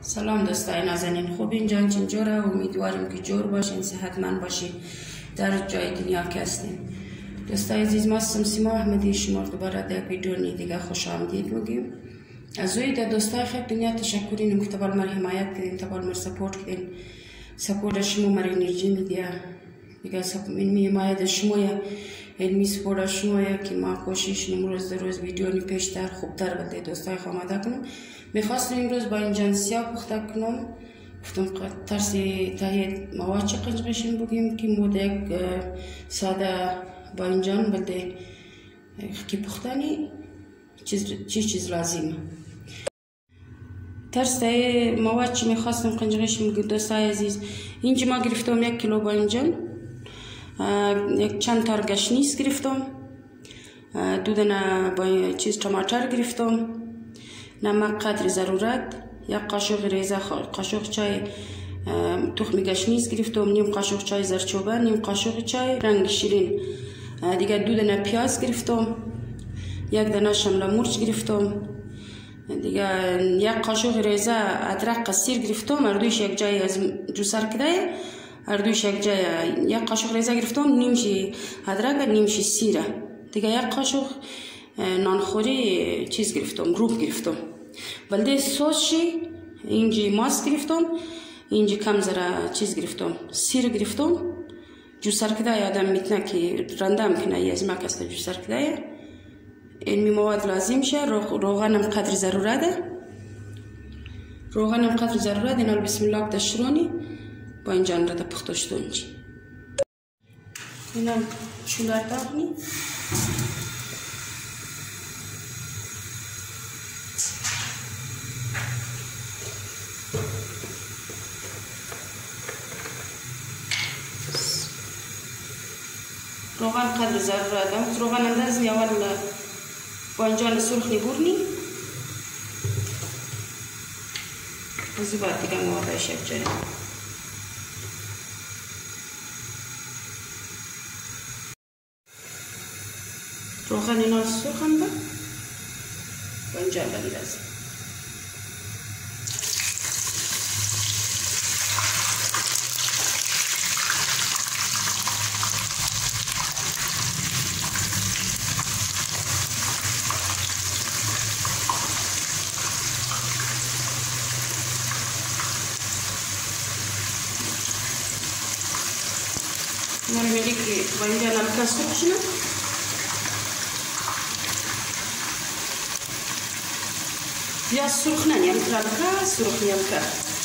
سلام دوستای نازنین، خوبین؟ جان چنجوره؟ امیدواریم که جور باشین، صحتمند باشین در جای دنیا که هستین. دوستای عزیز، ما سیما احمدی شما دوباره در ویدیو دیگه خوش آمدید میگیم. از اوی در دوستای خیلی دنیا تشکرین که تبال مر حمایت کردین، تبال مر سپورت کردین. سپورت شما مر انرژی میده دیگه. این حمایت شما علمی سپورت شما که ما کوشش روز روز ویدیو پیشتر خوبتر بده دوستای آماده کنم. میخواستم امروز با اینجانسیا پخته کنم. گفتم ترس تهیه مواد چه قنجقشیم بگیم که مودک ساده با اینجان بده که پختنی چیز لازمه. ترس تهیه مواد چی میخواستم قنجقشیم بگیم دوستای عزیز. اینجا ما گرفتم 1 کیلو با اینجان، یک چند تار گشنیز گرفتم، 2 دانه با ٹماٹر گرفتم، نمک قدر ضرورت، 1 قاشق ریزه، قاشق چای تخم گشنیز گرفتم، نیم قاشق چای زرچوبه، نیم قاشق چای رنگ شیرین دیگه، 2 دانه پیاز گرفتم، 1 دانه شمله مرچ گرفتم دیگه، 1 قاشق ریزه ادرک قصیر گرفتم، اردویش یک جای از جوسر کده، اردویش یک جای 1 قاشق ریزه گرفتم، نیمشی ادرک نیمشی سیره دیگه، 1 قاشق نانخوری چیز گرفتم، روب گرفتم. بلده سوسشی اینجی ماست گرفتم، اینجی کم ذره چیز گرفتم، سیر گرفتم، جوسر کده آدم میتونه که رنده میکنه از ما کسته جوسر کده. این مواد لازم شه. روغنم قدر ضرورته، روغنم قدر ضرورت. اینال بسم الله تشرونی با اینجان را پختشتو اینجی اینال چولر داغنی روغن قدر ضرورت. روغن اندازی اول با اینجان سرخ نبورنی از بعد دیگه موادش یک جای روغن اینا سرخن با اینجان بندازی. من میگم که با اینجا نمک سرخ شده. یا سرخ نه، نیم ترکه سرخ نیم که.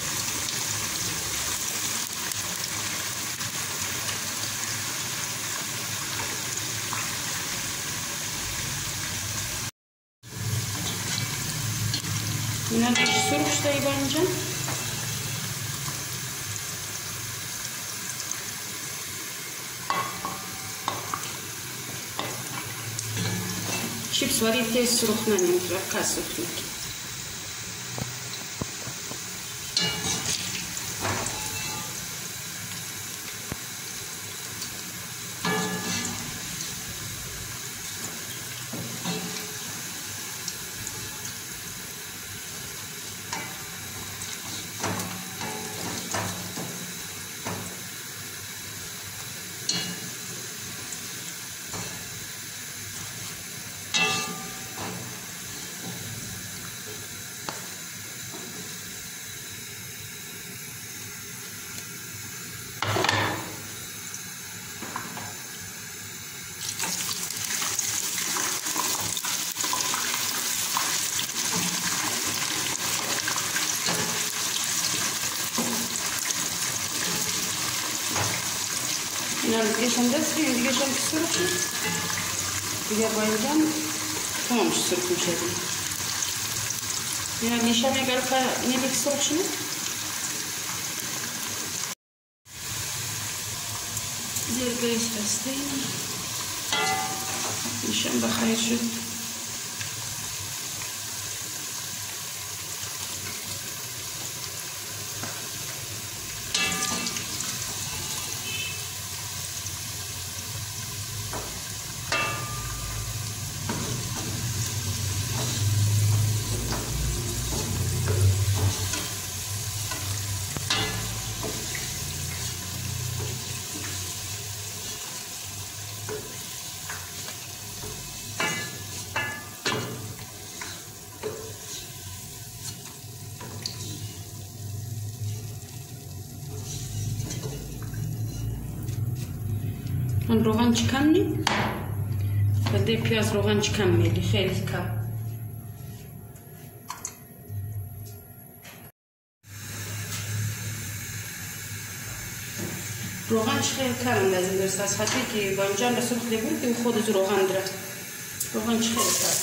اینا دیش سرخ شده با اینجا. چیپس ولی تیز سرخ نمیم ترکه سرخ نمیم. اینا رو دیگه شم دست کنیم، دیگه شم که سرخ شد دیگه با اینجا تمامش سرخ میشه دیگه. اینا نیشم اگر که نمیک سرخ شد زیر گیس بسته نیشم بخیر شد. من روغن کم نی بده پیاز روغن کم میلی خیلی کم روغن خیلی کم لازم درست از حتی که بانجان رسول خیلی بود که خود روغن داره روغن خیلی کم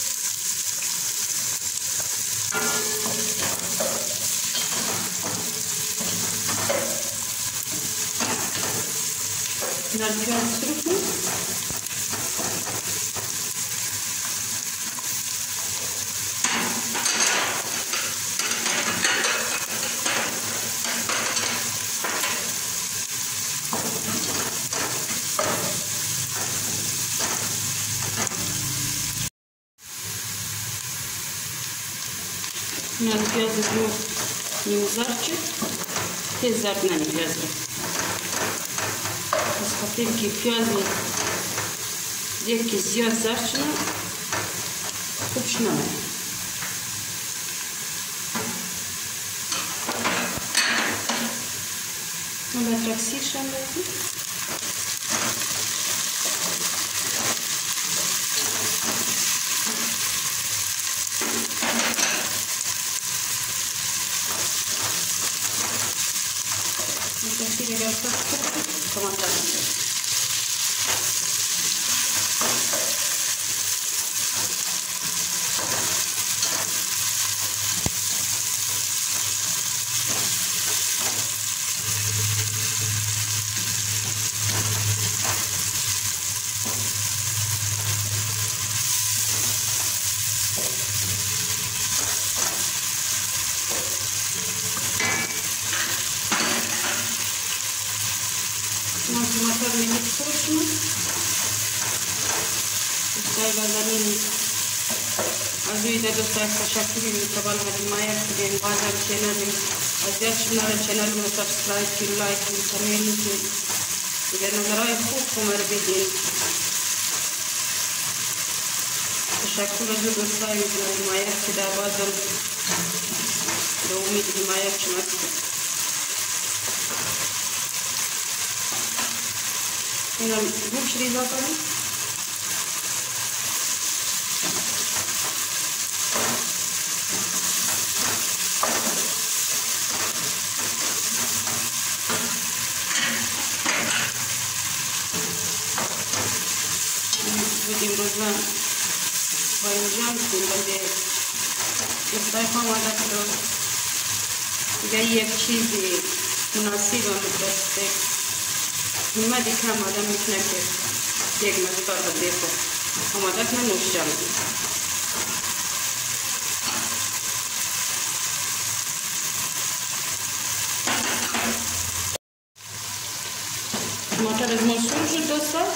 نال پیاز سرخ نی نال پیاز رو نیمزار چه تیز زرد نمی پیاز رو از خاطر که پیاز یکی زیاد زرد شنه خوب شنه من ترکسیر شن لازم ترکسیر اگر tomates. Tomater minik kuruşunu dostlar bazen az önce dostlar teşekkür ederim tabal hadimaya kudem bazen channel aziyat şunlara channel'ımı subscribe ki like ki comment ki اگر نظرهای خوب کمر بدین تشکر از دوستای حمایت که در بازم به امید حمایت شما اینا گوش ریزا کنیم امروز من باینجان کنم به افطار آماده کردم دیگه یک چیزی مناسب و متوسط نیمه کم آدم میتونه که یک مقدار بده خود آماده کنم نوشجان टमाटर از ما سرخ شد دوستان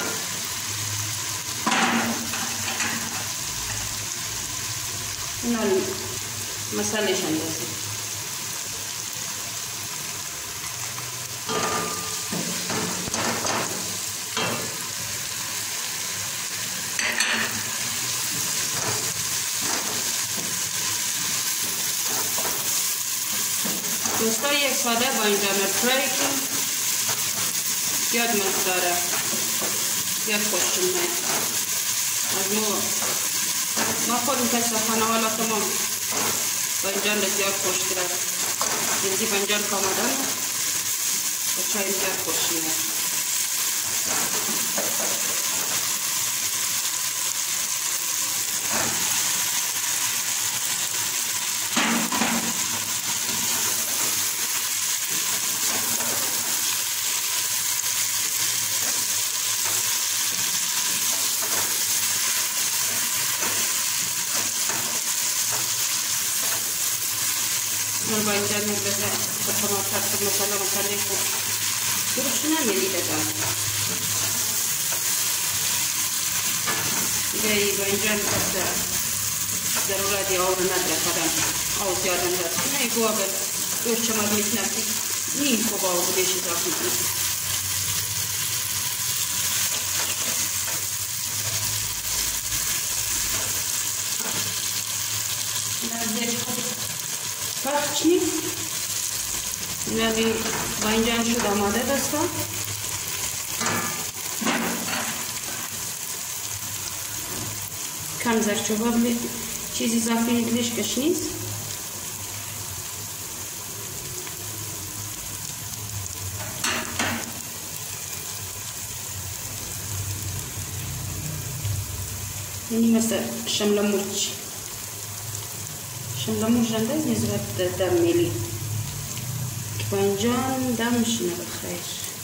اینا مسئله شندازیم دوستان یک ساده با اینجا فرای کنیم زیاد مزه داره زیاد خوشم میاد از ما خودم کسی خانوالا تمام بانجان را زیاد خوش دارد جلدی بانجان که آمدن و چای زیاد خوش میاد من بانجان رو بزن با تماطر و مساله خوب سرخ نمیلی بدم دیگه این بانجان بسته ضرورتی آب نداره خودم آب زیاد نداره نه گو اگر دوست شما میتونم که نیم خوب آب بهش اضافه کنید پخچی یعنی بانجان شد آماده دستم کم زرچوبه بلید چیز اضافی نیدلیش کش نیست. یعنی مثل شمله مرچ رنده نسبت دم میلی که بانجان دمش نبخیر.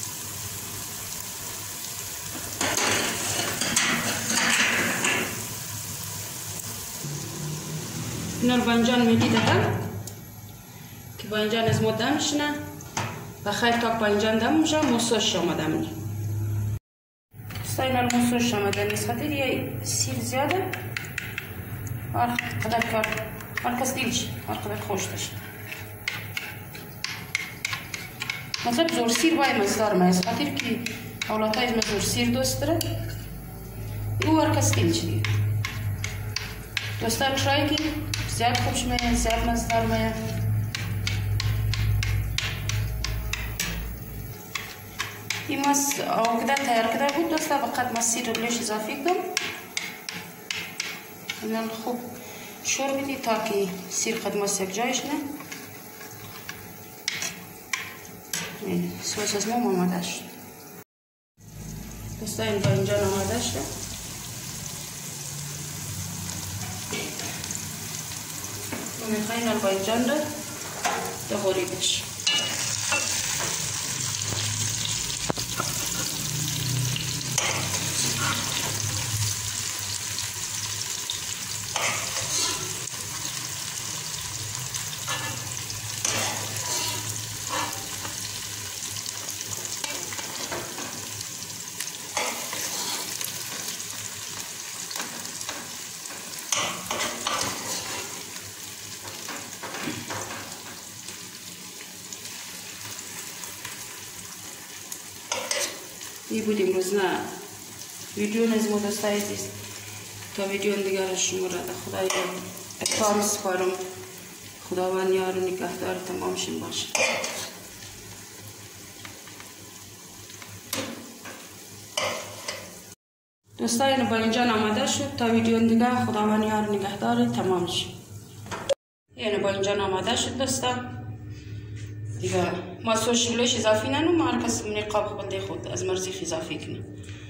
اینال بانجان میدی دادم که بانجان از ما دمش نه بخیر تا بانجان دم میشه موسوش آمده منی اینال موسوش آمده نیست خاطر یه سیر زیاده قدر کار هر کس دیگه هر قدر خوش داشت مطلب زور سیر باید مزدار مایست خاطر که اولادهای از زور سیر دوست داره او هر کس دیگه دوستان ترای که زیاد خوش میاد زیاد مزدار میاد. این ماست آگده تیار کرده بود دوستا فقط سیر روش اضافه کردم اینال خوب شور بدی تا که سیر قدماس یک جایش نه. سوس از ما آماده شد دوستا. این بانجان آماده شد میخواین بانجان را دهوری بش. این بود امروز نه ویدیو از ما دوستای عزیز تا ویدیو دیگر شما را خدای اتفاق سپارم. خداوند یار و نگهدار تمامشون باشه. دوستای بانجان آماده شد تا ویدیو دیگر خداوند یار و نگهدار تمامشون. یعنی بانجان آماده شد دوستا دیگه ما سوش بلوش اضافی ننو ما هر کس من قاب بنده خود از مرزی اضافی کنیم.